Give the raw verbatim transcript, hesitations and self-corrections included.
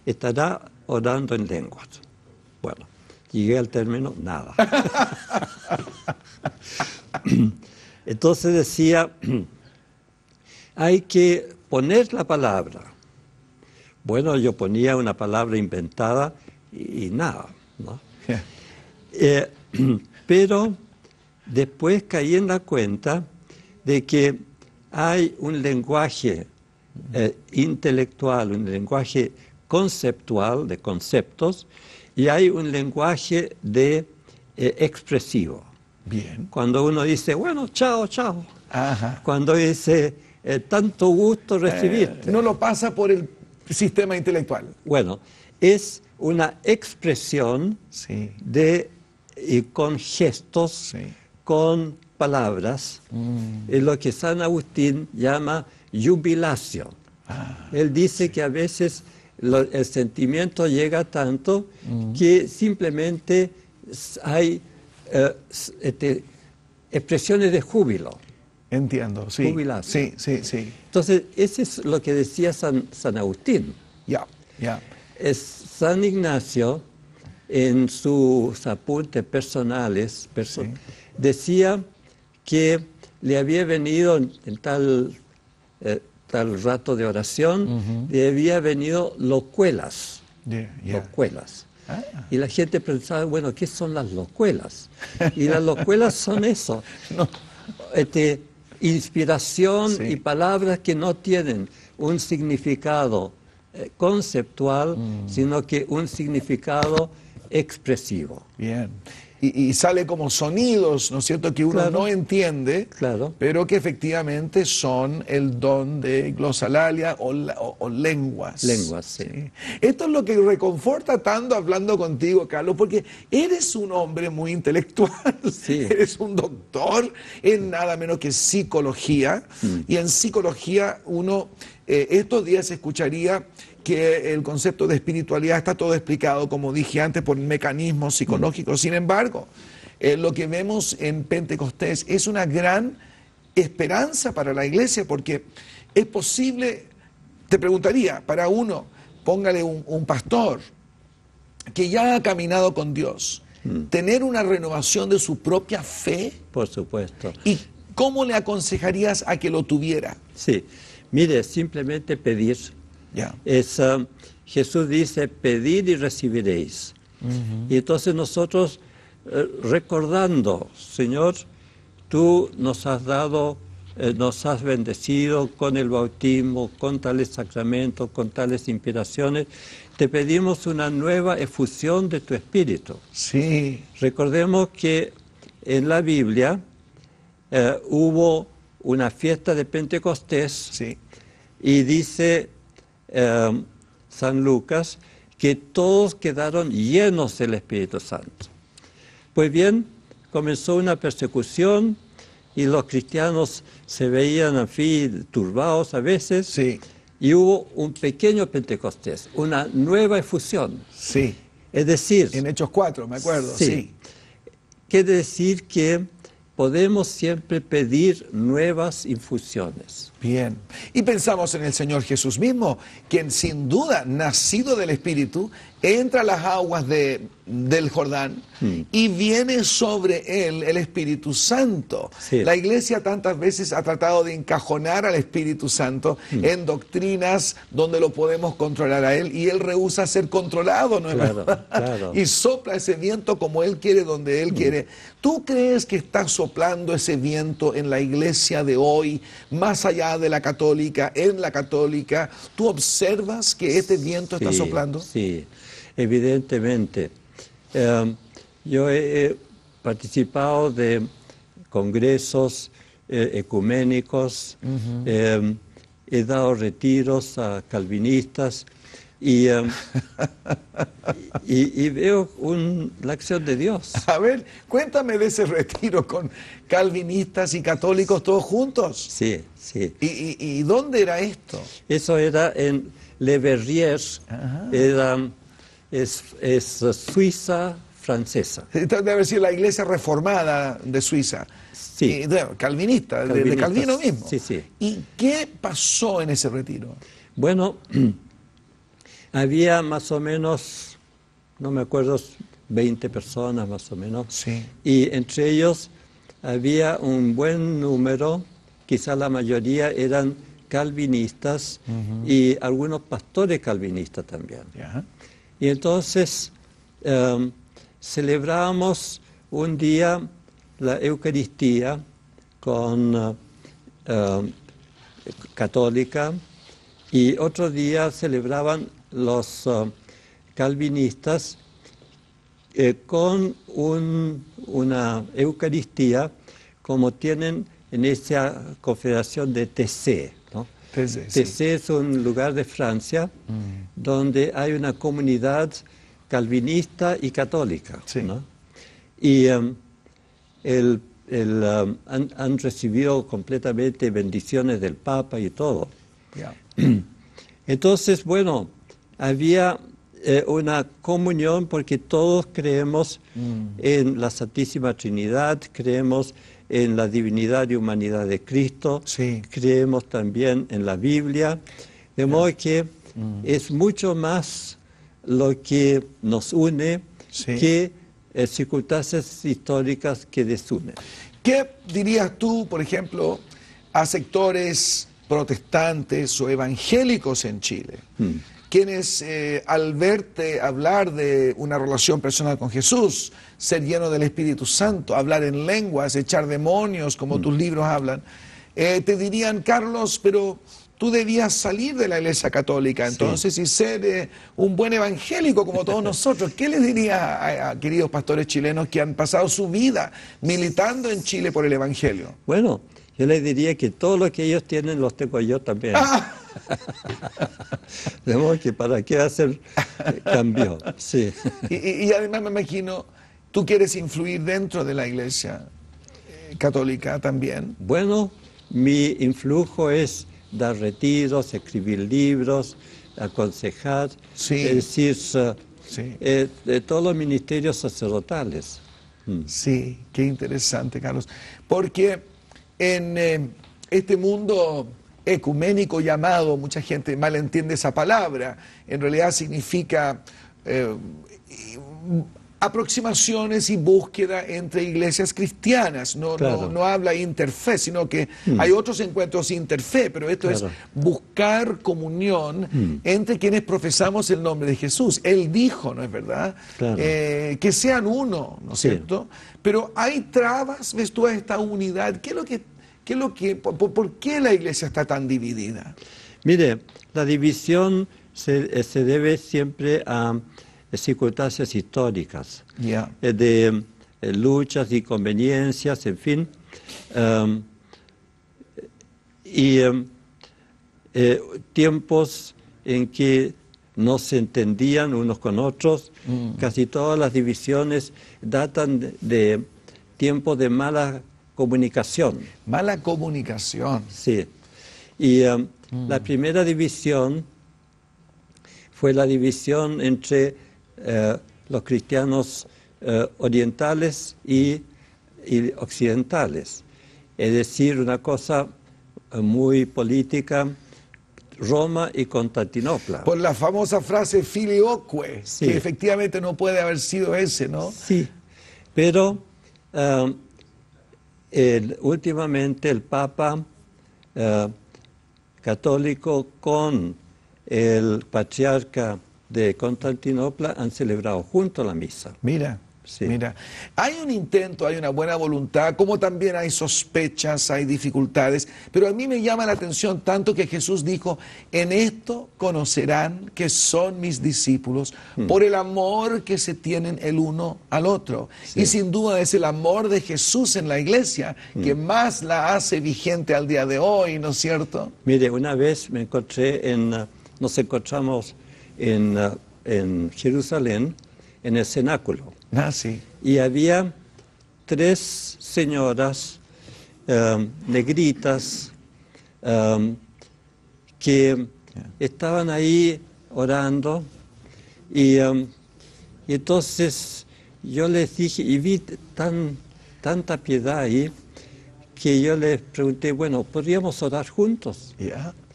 estará orando en lenguas. Bueno, llegué al término, nada. Entonces decía, hay que poner la palabra. Bueno, yo ponía una palabra inventada y, y nada, ¿no? Yeah. Eh, pero después caí en la cuenta de que hay un lenguaje eh, intelectual, un lenguaje conceptual, de conceptos, y hay un lenguaje de eh, expresivo. Bien. Cuando uno dice, bueno, chao, chao. Ajá. Cuando dice, eh, tanto gusto recibirte. Eh, no lo pasa por el sistema intelectual. Bueno, es una expresión Sí. de, y con gestos, Sí. con palabras, Mm. es lo que San Agustín llama jubilación. Ah, Él dice sí. que a veces lo- el sentimiento llega tanto Mm. que simplemente s- hay eh, s- este, expresiones de júbilo. Entiendo, sí. Jubilación. Sí, sí, sí. Entonces, eso es lo que decía San, San Agustín. Ya, ya. Es San Ignacio, en sus apuntes personales, perso- Sí. decía que le había venido en, en tal, eh, tal rato de oración, Ujú. le había venido locuelas, Yeah, yeah. locuelas. Ah. Y la gente pensaba, bueno, ¿qué son las locuelas? Y las locuelas son eso, No. este, inspiración Sí. y palabras que no tienen un significado eh, conceptual, Mm. sino que un significado expresivo. Bien. Y, y sale como sonidos, ¿no es cierto?, que uno Claro. no entiende, Claro. pero que efectivamente son el don de glosalalia o, la- o- o lenguas. Lenguas, sí. Esto es lo que reconforta tanto hablando contigo, Carlos, porque eres un hombre muy intelectual, Sí. eres un doctor en nada menos que psicología, Mm. y en psicología uno eh, estos días escucharía que el concepto de espiritualidad está todo explicado, como dije antes, por mecanismos psicológicos. Sin embargo, eh, lo que vemos en Pentecostés es una gran esperanza para la iglesia, porque es posible, te preguntaría, para uno, póngale un, un pastor que ya ha caminado con Dios, tener una renovación de su propia fe, Por supuesto. ¿y cómo le aconsejarías a que lo tuviera? Sí. Mire, simplemente pedir. Ya. Es, um, Jesús dice, pedid y recibiréis. Y entonces nosotros, eh, recordando, Señor, tú nos has dado, eh, nos has bendecido con el bautismo, con tales sacramentos, con tales inspiraciones, te pedimos una nueva efusión de tu Espíritu. Sí. Recordemos que en la Biblia eh, hubo una fiesta de Pentecostés, Sí. y dice eh, San Lucas que todos quedaron llenos del Espíritu Santo. Pues bien, comenzó una persecución y los cristianos se veían así turbados a veces, Sí. y hubo un pequeño Pentecostés, una nueva efusión. Sí. Es decir, En Hechos cuatro, me acuerdo. Sí. Sí. quiere decir que podemos siempre pedir nuevas infusiones. Bien. Y pensamos en el Señor Jesús mismo, quien sin duda, nacido del Espíritu, entra a las aguas de, del Jordán Mm. y viene sobre él el Espíritu Santo. Sí. La Iglesia tantas veces ha tratado de encajonar al Espíritu Santo Mm. en doctrinas donde lo podemos controlar a él, y él rehúsa ser controlado, ¿no es Claro, verdad? claro. Y sopla ese viento como él quiere, donde él quiere. ¿Tú crees que está soplando ese viento en la iglesia de hoy, más allá de la católica, en la católica? ¿Tú observas que este viento está Sí, soplando? Sí, evidentemente. Eh, yo he, he participado de congresos eh, ecuménicos, eh, he dado retiros a calvinistas y, eh, y, y veo un- la acción de Dios. A ver, cuéntame de ese retiro con calvinistas y católicos todos juntos. Sí, sí. ¿Y, y, y dónde era esto? Eso era en Le Verrier, Ajá. era, es, es Suiza francesa. Debe haber sido la iglesia reformada de Suiza. Sí. Y, bueno, calvinista, de- de, Calvinista, Calvino mismo. sí, sí. ¿Y qué pasó en ese retiro? Bueno, Había más o menos, no me acuerdo, veinte personas más o menos. Sí. Y entre ellos había un buen número, quizá la mayoría eran calvinistas uh-huh. y algunos pastores calvinistas también. Yeah. Y entonces um, celebrábamos un día la Eucaristía con uh, uh, católica y otro día celebraban los uh, calvinistas eh, con un, una Eucaristía como tienen en esa confederación de T C, ¿no? T C, T C sí. es un lugar de Francia mm. donde hay una comunidad calvinista y católica, sí. ¿no? Y um, el, el, um, han, han recibido completamente bendiciones del Papa y todo. Yeah. Entonces, bueno, había eh, una comunión porque todos creemos mm. en la Santísima Trinidad, creemos en la divinidad y humanidad de Cristo, sí. creemos también en la Biblia, de modo yeah. que mm. es mucho más lo que nos une sí. que eh, circunstancias históricas que desunen. ¿Qué dirías tú, por ejemplo, a sectores protestantes o evangélicos en Chile, mm. quienes eh, al verte hablar de una relación personal con Jesús, ser lleno del Espíritu Santo, hablar en lenguas, echar demonios, como mm. tus libros hablan, eh, te dirían, Carlos, pero tú debías salir de la Iglesia Católica entonces sí. y ser eh, un buen evangélico como todos nosotros? ¿Qué les dirías a, a queridos pastores chilenos que han pasado su vida militando en Chile por el Evangelio? Bueno, yo les diría que todo lo que ellos tienen los tengo yo también. Ah. De modo que para qué hacer cambio. Sí. Y, y además me imagino, tú quieres influir dentro de la Iglesia eh, Católica también. Bueno, mi influjo es dar retiros, escribir libros, aconsejar, sí. es decir, uh, sí. eh, de todos los ministerios sacerdotales. Mm. Sí, qué interesante, Carlos. Porque en eh, este mundo ecuménico llamado, mucha gente malentiende esa palabra, en realidad significa eh, aproximaciones y búsqueda entre iglesias cristianas, no, claro. no, no habla interfe, sino que mm. hay otros encuentros interfe, pero esto claro. es buscar comunión mm. entre quienes profesamos el nombre de Jesús. Él dijo, ¿no es verdad? Claro. Eh, que sean uno, ¿no es sí. cierto? Pero hay trabas, ves tú, a esta unidad. ¿Qué es lo que, qué es lo que, por, por qué la iglesia está tan dividida? Mire, la división se, se debe siempre a circunstancias históricas, yeah. de eh, luchas y conveniencias, en fin. Um, y um, eh, tiempos en que no se entendían unos con otros. Mm. Casi todas las divisiones datan de, de tiempos de mala comunicación. Mala comunicación. Sí. Y um, mm. la primera división fue la división entre eh, los cristianos eh, orientales y, y occidentales. Es decir, una cosa muy política, Roma y Constantinopla. Por la famosa frase filioque, sí. que efectivamente no puede haber sido ese, ¿no? Sí, pero uh, el, últimamente el Papa uh, católico con el patriarca de Constantinopla han celebrado juntos la misa. Mira. Sí. Mira, hay un intento, hay una buena voluntad, como también hay sospechas, hay dificultades, pero a mí me llama la atención tanto que Jesús dijo, en esto conocerán que son mis discípulos, hmm. por el amor que se tienen el uno al otro. Sí. Y sin duda es el amor de Jesús en la iglesia hmm. que más la hace vigente al día de hoy, ¿no es cierto? Mire, una vez me encontré en, uh, nos encontramos en, uh, en Jerusalén, en el cenáculo. Ah, sí. Y había tres señoras um, negritas um, que yeah. estaban ahí orando y, um, y entonces yo les dije, y vi tan, tanta piedad ahí, que yo les pregunté, bueno, ¿podríamos orar juntos? Yeah.